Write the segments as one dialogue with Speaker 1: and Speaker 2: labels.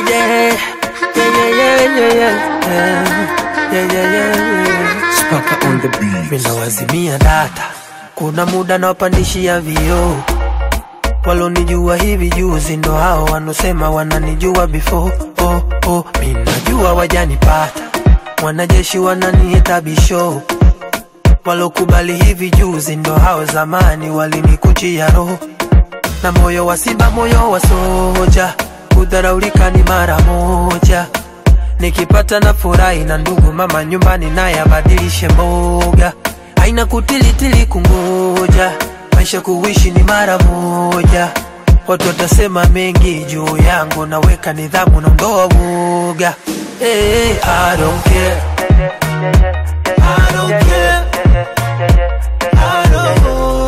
Speaker 1: yeah,
Speaker 2: Spaka on the beat.
Speaker 1: Mina wazimia data, kuna muda na wapandishia vio. Walonijua hivi juzi ndo hao wanosema wananijua before. Minajua wajanipata, wanajeshi wananiita bisho. Walokubali hivi juzi ndo hao zamani walinikuchia roho. Na moyo wa simba moyo wa soja, kudharaulika ni mara moja. Nikipata na furahi na ndugu mama nyumbani na ya badilishe mboga. Haina kutilitili kungoja, maisha kuishi ni mara moja. Watu watasema mengi juu yangu, naweka nidhamu na ndoa woga. I don't care, I don't care, I don't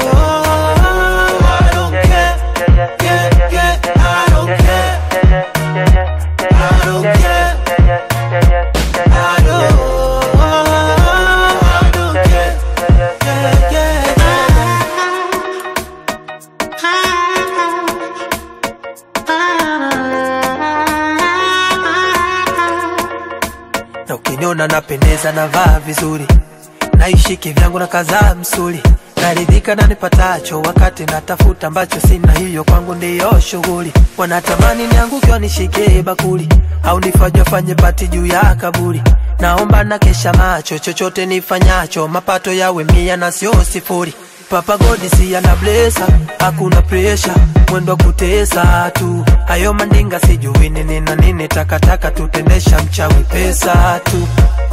Speaker 1: care, I don't care, I don't care. Na ukiniona napendeza na vaa vizuri, naishi kivyangu na kaza msuli. Naridhika na nipatacho wakati natafuta ambacho sina, hiyo kwangu ndiyo shughuli. Wanatamani nianguke wanishike bakuli, au nifanye pati juu ya kaburi. Naomba na kesha macho, chochote nifanyacho mapato yawe 100 na sio 0. Papa God si ana blessa, hakuna pressure, mwendo kutesa tu. Hayo mandinga sijui nini na nini, takataka tutendesha mchawi pesa tu.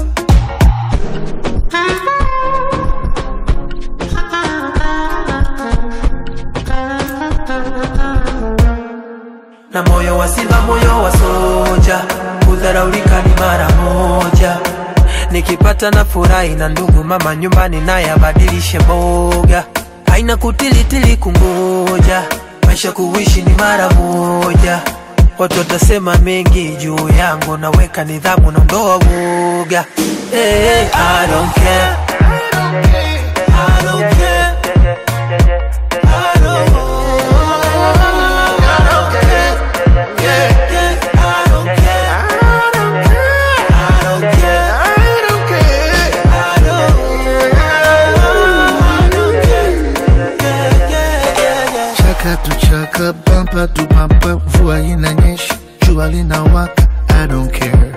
Speaker 1: Na moyo wa simba moyo wa soja, kudharaulika ni mara moja. Nikipata na furahi na ndugu mama nyumbani na ya badilishe mboga. Haina kutilitili kungoja, maisha kuishi ni mara moja. Watu watasema mengi juu yangu, naweka nidhamu na ndoa woga. I don't care, I don't care, I don't care.
Speaker 3: Chaka bumper to bumper, mvua inanyesha, jua linawaka. I don't care.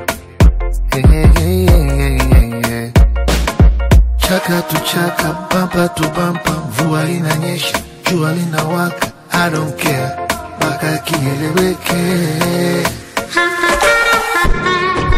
Speaker 3: Chaka to chaka, bumper to bumper, mvua inanyesha, jua linawaka. I don't care. Mpaka kieleweke.